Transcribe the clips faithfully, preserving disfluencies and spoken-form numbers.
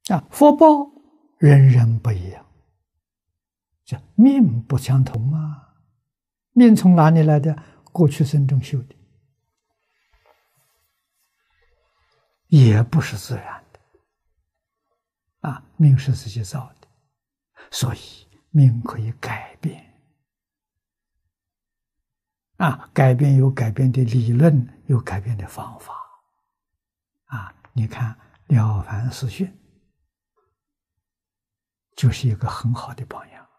啊，福报人人不一样，叫命不相同嘛。命从哪里来的？过去生中修的，也不是自然的。啊，命是自己造的，所以命可以改变。啊，改变有改变的理论，有改变的方法。啊，你看《了凡四训》就是一个很好的榜样。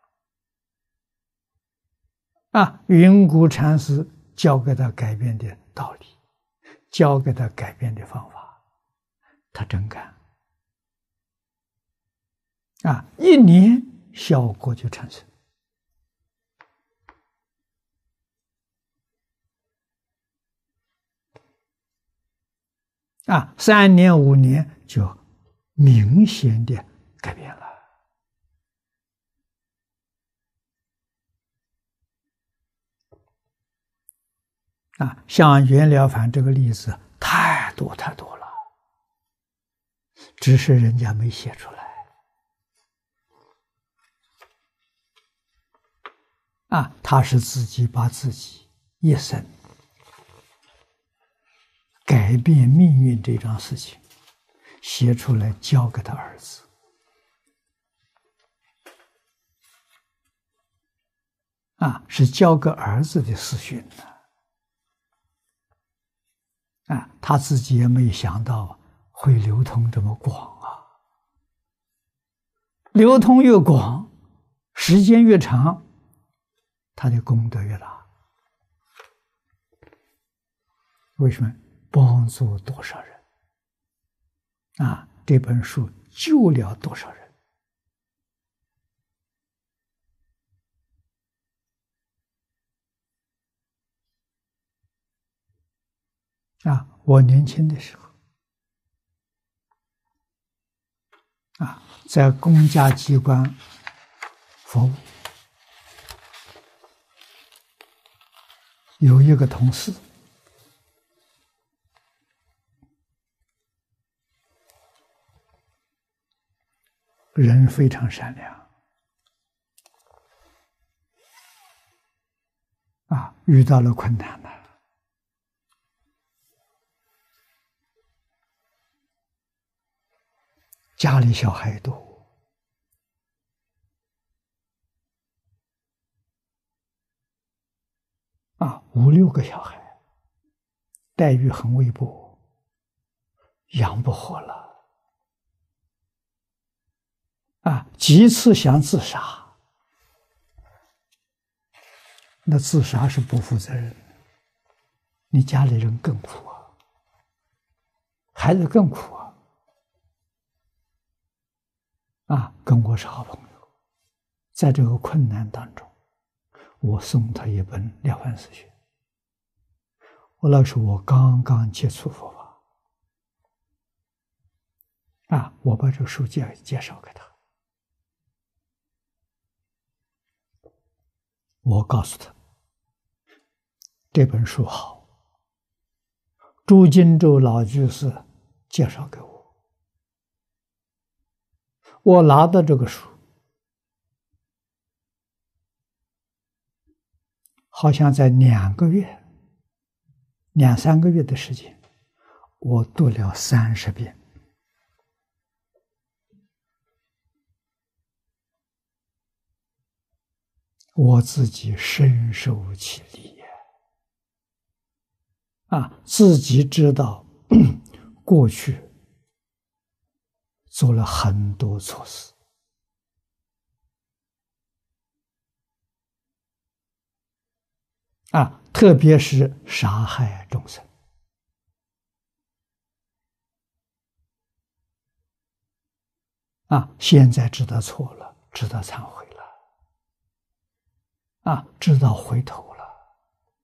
啊，云谷禅师教给他改变的道理，教给他改变的方法，他真干。啊，一年效果就产生。啊，三年五年就明显的改变了。啊，像袁了凡这个例子太多太多了，只是人家没写出来。啊，他是自己把自己一生改变命运这桩事情写出来，交给他儿子。啊，是交给儿子的私训呢。啊，他自己也没想到会流通这么广啊！流通越广，时间越长，他的功德越大。为什么？帮助多少人？啊，这本书救了多少人？啊，我年轻的时候，啊，在公家机关服务，有一个同事，人非常善良，啊，遇到了困难了。家里小孩多，啊，五六个小孩，待遇很微薄，养不活了，啊，几次想自杀，那自杀是不负责任，你家里人更苦啊，孩子更苦啊。啊，跟我是好朋友，在这个困难当中，我送他一本《了凡四训》。我那时候我刚刚接触佛法，啊，我把这个书介介绍给他，我告诉他这本书好，朱金洲老居士介绍给我。我拿到这个书，好像在两个月、两三个月的时间，我读了三十遍。我自己深受其利呀！啊，自己知道过去做了很多错事，啊，特别是杀害众生，啊，现在知道错了，知道忏悔了，啊，知道回头了，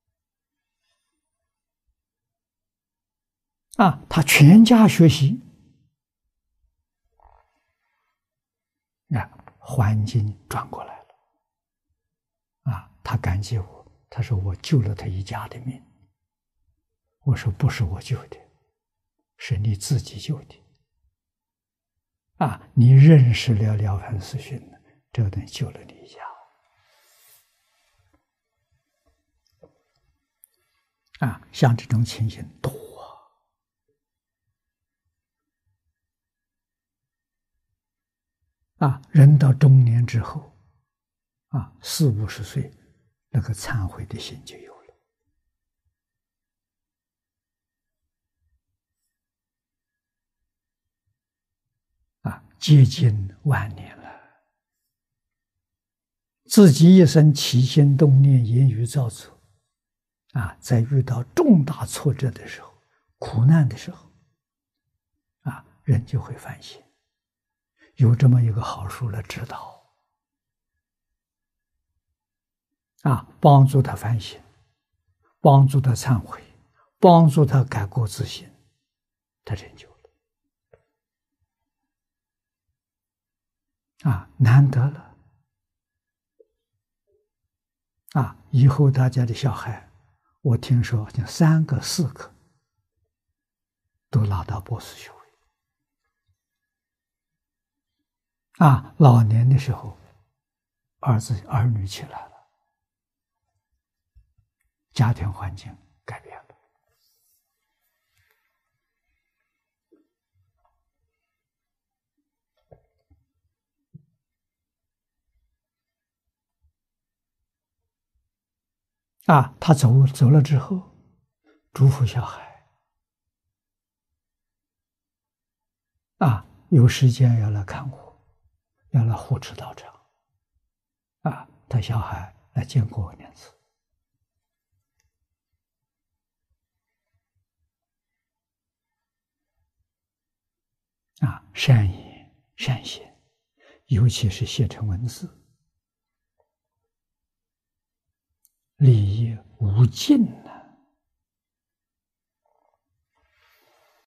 啊，他全家学习。啊，环境转过来了，啊，他感激我，他说我救了他一家的命。我说不是我救的，是你自己救的。 啊，你认识了《了凡四训》，这个东西救了你一家。啊，像这种情形多啊！啊，人到中年之后，啊，四五十岁，那个忏悔的心就有了。啊，接近晚年了，自己一生起心动念、言语造作。啊，在遇到重大挫折的时候、苦难的时候，啊，人就会反省，有这么一个好书来指导，啊，帮助他反省，帮助他忏悔，帮助他改过自新，他成就了。啊，难得了。啊，以后大家的小孩。我听说，好像三个、四个都拿到博士学位。啊，老年的时候，儿子、儿女起来了，家庭环境改变了。啊，他走走了之后，嘱咐小孩，啊，有时间要来看我，要来护持道场。啊，他小孩来见过我两次。啊，善言善行，尤其是写成文字，利益无尽